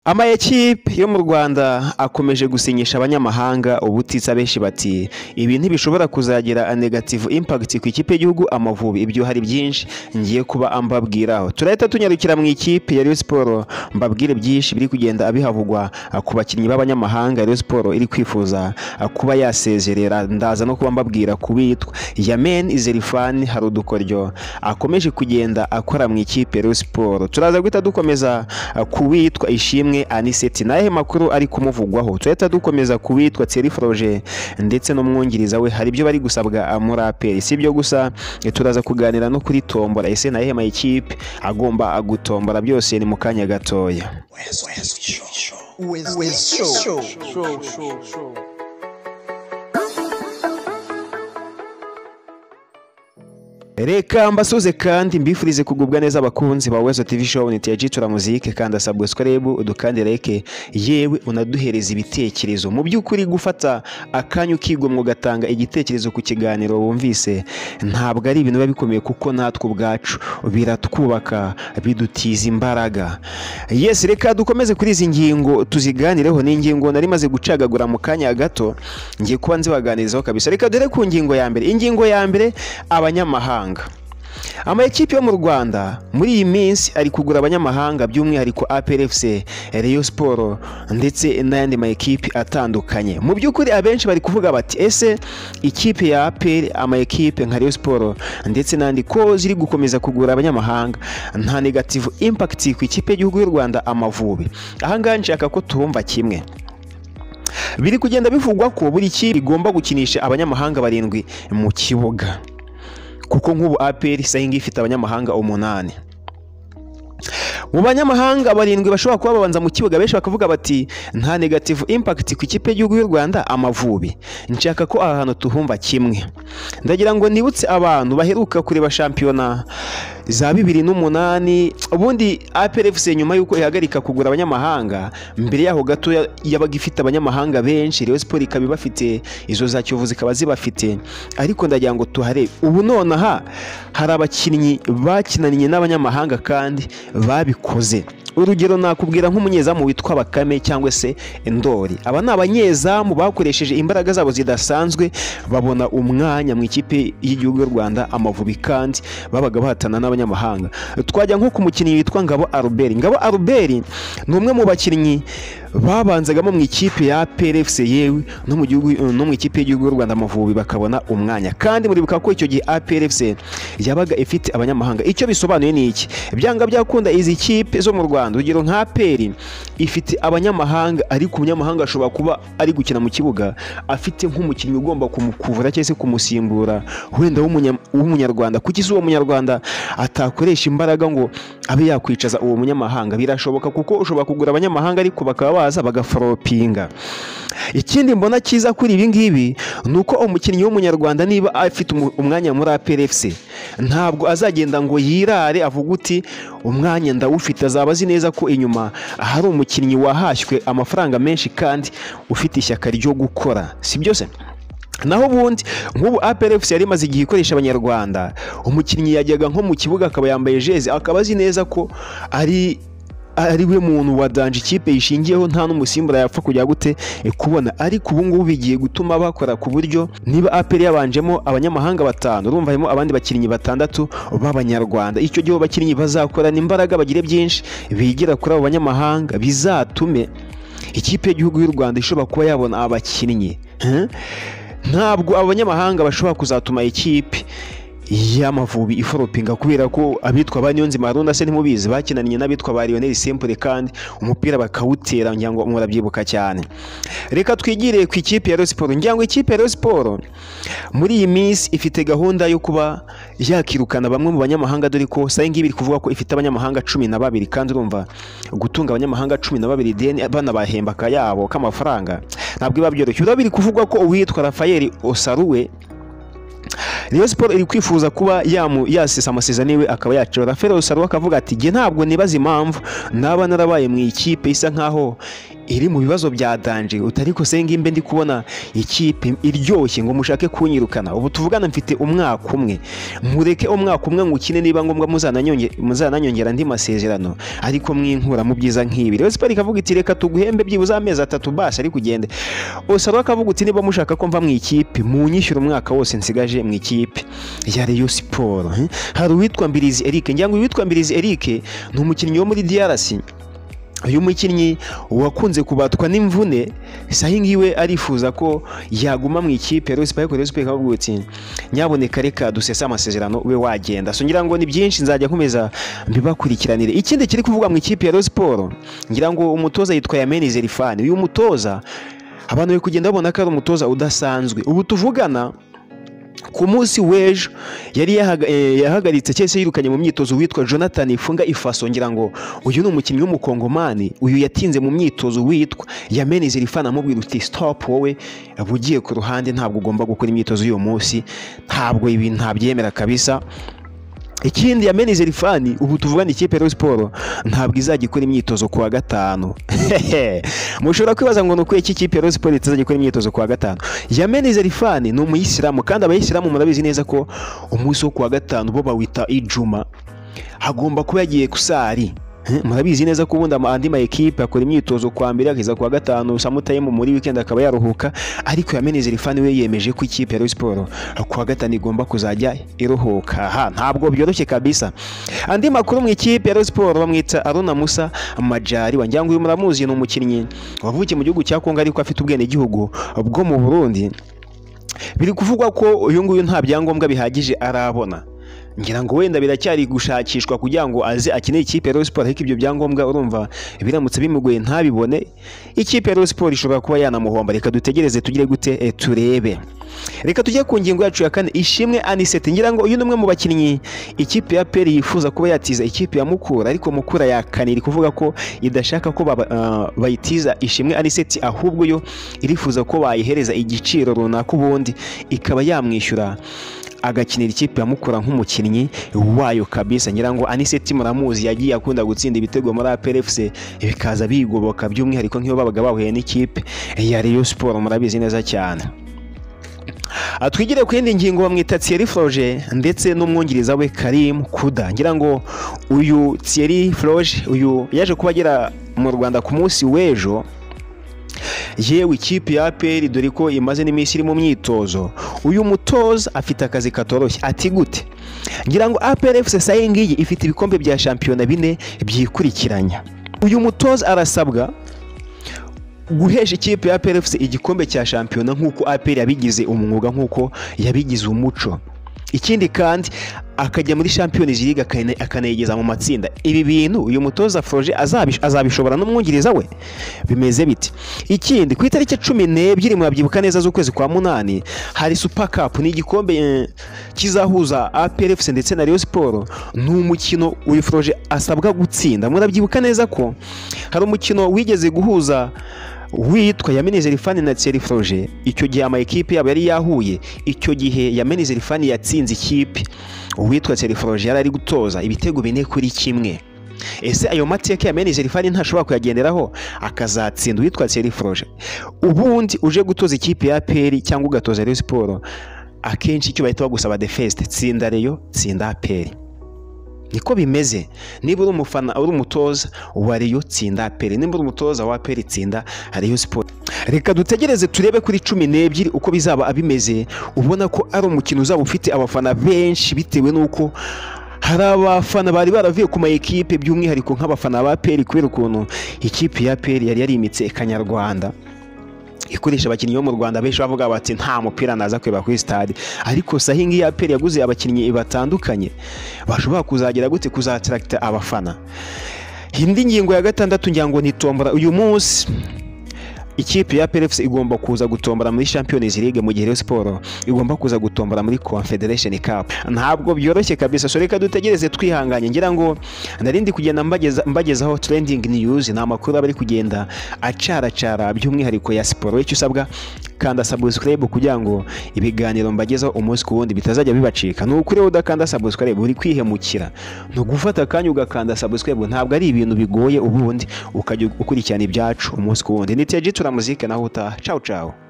Ama ekipe yo mu Rwanda akomeje gusinyisha abanyamahanga ubutitsa benshi bati ibi ntibishobora kuzagira negative impact ku ikipe y'igihugu Amavubi. Ibyo hari byinshi ngiye kuba ambabwiraho. Turahita tunyarukira mu ikipe ya Rayon Sport mbabwire byinshi biri kugenda abihavugwa ku bakinnyi b'abanyamahanga. Rayon Sport iri kwifuza kuba yasezerera, ndaza no kuba mbabwira kubitwa Yamen Zelfani hari udukoryo akomeje kugenda akora mu ikipe ya Rayon Sport. Turaza guhita dukomeza kubitwa Ishimwe Aniseti nahe makuru ari kumuvugwaho. Turahita dukomeza kubitwa Thierry Froge ndetse no mwungiriza we hari ibyo bari gusabwa muri APR. Si ibyo gusa turaza kuganira no kuri tombora, ese nahe ma ekipe agomba gutombora, byose ni mu kanya gatoya. Reka mbasuze kandi mbifurize kugubwa neza abakunzi ba Wezo TV show ni Tiagitura muzike kandi subscribe udukandira like yewe unaduhereza ibitekerezo. Mu by'ukuri gufata akanyu kigomwe gatanga igitekerezo ku kiganiro wumvise ntabwo ari ibintu bikomeye kuko natwe ubwacu biratwubaka bidutiza imbaraga. Yes, reka dukomeze kuri izi ngingo tuziganireho. Ni ingingo nari maze gucagagura mu kanya gato ngiye kuba nzibaganirizaho kabisa. Reka dore ku ngingo ya mbere. Ingingo ya mbere, abanyamahanga. Ama ekipe yo mu Rwanda muri iyi minsi ari kugura abanyamahanga, by'umwihariko APR FC, Rayon Sport ndetse n'ayandi ma ekipe atandukanye. Mu by'ukuri abenshi bari kuvuga bati ese ikipe ya APR, ama ekipe nka Rayon Sport ndetse n'andi ko ziri gukomeza kugura abanyamahanga nta negative impact ku ikipe y'igihugu y'u Rwanda Amavubi. Aha ngaha nshaka ko tumva kimwe. Biri kugenda bivugwa ko buri kipe igomba gukinisha abanyamahanga 7 mu kibuga, kuko nk'ubu APR sahinga ifite abanyamahanga 8. Mu banyamahanga 7 bashobora kuba babanza mu kibuga, benshi bakavuga bati nta negative impact ku ikipe y'igihugu y'u Rwanda Amavubi. Nshaka ko aha hantu tuhumva kimwe. Ndagira ngo nibutse abantu baheruka kureba shampiyona za 2008 ubundi APR FC nyuma yuko ihagarika kugura abanyamahanga, mbere yaho gato yabaga ifite abanyamahanga benshi. Rayon Sport ikaba bafite izo za Kiyovu zikaba zibafite, ariko ndagira ngo tuhare ubu nonaha hari abakinnyi bakinaniye n'abanyamahanga kandi babikoze. Urugero nakubwira nk'umunyezamu witwa Bakame cyangwa se Ndori. Aba ni abanyezamu bakoresheje imbaraga zabo zidasanzwe babona umwanya mu ikipe y'igihugu y'u Rwanda Amavubi kandi babaga bahatana n'abanyamahanga. Twajya nko ku mukinnyi witwa Ngabo Albert. Ngabo Albert ni umwe mu bakinnyi babanzagamo mu ikipe ya APR FC yewe no mu gihugu no mu ikipe y'igihugu y'u Rwanda Amavubi bakabona umwanya, kandi muribuka ko icyo gihe APR FC yabaga ifite abanyamahanga. Icyo bisobanuye ni iki? Byanga byakunda izi kipe zo mu Rwanda, urugero nka APR ifite abanyamahanga, ariko umunyamahanga ashobora kuba ari gukina mu kibuga afite nk'umukinnyi ugomba kumukuvura cyangwa se kumusimbura wenda w'umunyarwanda. Kuki uwo munyarwanda atakoresha imbaraga ngo abe yakwicaza uwo munyamahanga? Birashoboka kuko ushobora kugura abanyamahanga ariko bakaba baza bagaforopinga. Ikindi mbona kiza kuri ibi ngibi nuko umukinnyi w'umunyarwanda niba afite umwanya muri APR FC ntabwo azagenda ngo yirare avuga uti umwanya ndawufite. Azaba azi neza ko inyuma hari umukinnyi wahashywe amafaranga menshi kandi ufite ishyaka ryo gukora, si byose. Naho ubundi nk'ubu APR FC yari imaze igihe ikoresha abanyarwanda, umukinnyi yajyaga nko mu kibuga akaba yambaye jezi, akaba azi neza ko ari we muntu wadanje ikipe yishingiyeho, nta n'umusimbura yapfa kujya gute kubona. Ariko ubu ngubu bigiye gutuma bakora ku buryo niba APR yabanjemo abanyamahanga 5, urumva harimo abandi bakinnyi 6 b'abanyarwanda. Icyo gihe abakinnyi bazakorana imbaraga bagire byinshi bigira kuri abo banyamahanga, bizatume ikipe y'igihugu y'u Rwanda ishobora kuba yabona abakinnyi. Ntabwo abanyamahanga bashobora kuzatuma ikipe y'Amavubi iforopinga, kubera ko abitwa ba Niyonzima Haruna se ntimubizi bakinaniye n'abitwa ba Rayon simple kandi umupira bakawutera, ngira ngo murabyibuka cyane. Reka twigire ku ikipe ya Rayon Sport. Ngira ngo ikipe ya Rayon Sport muri iyi minsi ifite gahunda yo kuba yakirukana bamwe mu banyamahanga, dore ko sahinga biri kuvuga ko ifite abanyamahanga 12, kandi urumva gutunga abanyamahanga 12 deni banabahemba kayabo k'amafaranga ntabwo biba byoroshye. Biri kuvugwa ko uwitwa Rafael Osaruwe Rayon Sport iri kwifuza kuba yasesa amasezerano iwe akaba yacora. Rafael Osaruwe akavuga ati nge ntabwo nibaza impamvu naba narabaye mu ikipe isa nkaho iri mu bibazo bya danje utariko senga imbe ndi kubona ikipe iryoshye ngo mushake kunyirukana. Ubu tuvugana mfite umwaka umwe, mureke umwaka umwe ngukine niba ngombwa muzananyongera andi masezerano, ariko mwinkura mu byiza nk'ibi. Rayon Sport ikavuga iti reka tuguhembe byibuze amezi 3 basi ari kugende. Osaro akavuga uti niba mushaka ko mva mu ikipe munyishyura umwaka wose nsigaje mu ikipe ya Rayon Sport. Hari uwitwa Mbirizi Eric, njyango uwitwa Mbirizi Eric ni umukinnyi wo muri DRC. Uyu mukinnyi wakunze kubatwa n'imvune sahi ngiwe arifuza ko yaguma mu ikipe ya Rayon Sport ikavuga uti nyaboneka reka dusesa amasezerano ube wagenda. So ngira ngo ni byinshi nzajya nkomeza mbibakurikiranire. Ikindi kiri kuvuga mu ikipe ya Rayon Sport, ngira ngo umutoza yitwa Yamen Zelfani. Uyu mutoza abantu bari kugenda babona ko ari umutoza udasanzwe. Ubu tuvugana ku munsi w'ejo yari yahagaritse cyese yirukanye mu myitozo witwa Jonathan Ifunga Ifaso. Ngira ngo uyu ni umukinnyi w'umukongomani, uyu yatinze mu myitozo witwa Yamen Zelfani amubwira uti stop, wowe bugiye ku ruhande, ntabwo ugomba gukora imyitozo uyu munsi, ntabwo ibi ntabyemera kabisa. Ikindi Yamen Zelfani ubu tuvugana ikipe ya Rayon Sport ntabwo izajya ikora imyitozo kuwa gatanu. Mushobora kwibaza ngo nuko iki kipe ya Rayon Sport itazajya ikora imyitozo kuwa gatanu. Yamen Zelfani ni umuyisilamu, kandi abayisilamu murabizi neza ko umunsi wo kuwa gatanu bo bawita Ijuma, agomba kuba yagiye kusari. Murabizi neza ko ubundi andi ma equipe akora imyitozo kwa mbere akiza kuwa gatanu, samutayemo muri weekend akaba yaruhuka, ariko Yamen Zelfani we yemeje ko ikipe ya Rayon Sport kuwa gatanu igomba kuzajya iruhuka. Ntabwo byoroshye kabisa. Andi makuru mu ikipe ya Rayon Sport bamwita Aruna Musa Madjaliwa. Njyango uyu muramuzi, ni umukinnyi wavukiye mu gihugu cya Kongo ariko afite ubwene gihugu bwo mu Burundi. Biri kuvugwa ko uyu nguyu nta byangombwa bihagije arabona. Ngira ngo wenda biracyari gushakishwa kugira ngo aze akine ikipe ya Rayon Sport, ariko ibyo byangombwa urumva biramutse bimugoye ntabibone, ikipe ya Rayon Sport ishobora kuba yanamuhomba. Reka dutegereze tugire gute turebe. Reka tujye ku ngingo yacu ya kane, Ishimwe Anisette. Ngira ngo uyu numwe mu bakinnyi ikipe ya PL yifuza kuba yatiza ikipe ya Mukura, ariko Mukura yakanira kuvuga ko idashaka ko bayitiza Ishimwe Anisette, ahubwo yo irifuza ko bayihereza igiciro runaka ubundi ikaba yamwishyura agakinira ikipe ya Mukura nk'umukinnyi wayo kabisa. Ngira ngo Anisette muramuzi, yagiye akunda gutsinda ibitego muri APR FC bikaza bigoboka, by'umwihariko nk'iyo babaga bahuye n'ikipe ya Rayon Sport, murabizi neza cyane. Twigire ku yindi ngingo bamwita Thierry Froge ndetse n'umwungiriza we Karim Kuda. Ngira ngo uyu Thierry Froge uyu yaje kuba agera mu Rwanda ku munsi w'ejo, yewe ikipe ya APR dore ko imaze n'iminsi iri mu myitozo. Uyu mutoza afite akazi katoroshye. Ati gute? Ngira ngo APR FC sayingiye ifite ibikombe bya shampiyona 4 byikurikiranya. Uyu mutoza arasabwa guhesha ikipe ya APR FC igikombe cya shampiyona nk'uko APR yabigize umwuga, nk'uko yabigize umuco. Ikindi kandi akajya muri Champions League akanayigeza mu matsinda. Ibi bintu uyu mutoza Froge azabishobora n'umwungiriza we? Bimeze biti? Ikindi ku itariki 12 murabyibuka neza z'ukwezi kwa 8 hari Super Cup, ni igikombe kizahuza APR FC ndetse na Rayon Sport. Ni umukino uyu Froge asabwa gutsinda. Murabyibuka neza ko hari umukino wigeze guhuza witwa Yamen Zelfani na Thierry Froge. Icyo gihe ama equipe yabo yari yahuye. Icyo gihe Yamen Zelfani yatsinze ikipe witwa Thierry Froge yari ari gutoza ibitego 4-1. Ese ayo mateka Yamen Zelfani ntashobora kuyagenderaho akazatsinda witwa Thierry Froge? Ubundi uje gutoza ikipe ya APR cyangwa ugatoza Rayon Sport, akenshi icyo bahita bagusaba the first, tsinda Rayon, tsinda APR. Niko bimeze. Niba uri umufana uri umutoza wa Rayon, tsinda APR. Niba uri umutoza wa APR, tsinda Rayon Sport. Reka dutegereze turebe kuri 12 uko bizaba abimeze. Ubona ko ari umukino uzaba ufite abafana benshi bitewe nuko hari abafana bari baravuye ku ma equipe, by'umwihariko nk'abafana ba APR, kubera ukuntu ikipe ya APR yari yarimitse Kanyarwanda ikoresha abakinnyi bo mu Rwanda. Benshi bavuga bati nta mupira naza kweba kuri stade, ariko sahingi ya APR yaguze abakinnyi batandukanye bashobora kuzagira gute kuzatrakta abafana. Indi ngingo ya 6 ngira ngo ni tombora uyu munsi. ikipe ya PFC igomba kuza gutombora muri Champions League mu gihe Rayon Sport igomba kuza gutombora muri Confederation Cup. Ntabwo byoroshye kabisa, so reka dutegereze twihanganye. Ngira ngo narindi kugenda mbagezaho trending news, na makuru abari kugenda acaracara by'umwihariko ya siporo. Icyo usabwa kanda subscribe kugira ngo ibiganiro mbagezaho umunsi ku wundi bitazajya bibacika. Nukuri udakanda subscribe uri kwihemukira, no gufata akanya ugakanda subscribe ntabwo ari ibintu bigoye, ubundi ukajya ukurikirana ibyacu umunsi ku wundi. Ni TG turamuzike naho utaha. Ciao ciao.